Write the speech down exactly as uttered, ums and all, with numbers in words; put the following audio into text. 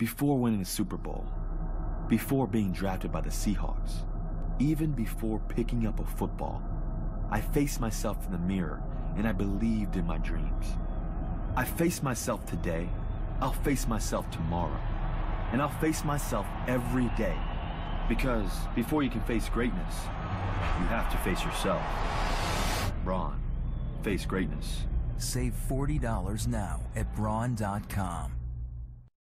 before winning a Super Bowl, before being drafted by the Seahawks, even before picking up a football, I faced myself in the mirror and I believed in my dreams. I face myself today, I'll face myself tomorrow, and I'll face myself every day. Because before you can face greatness, you have to face yourself. Braun, face greatness. Save forty dollars now at braun dot com.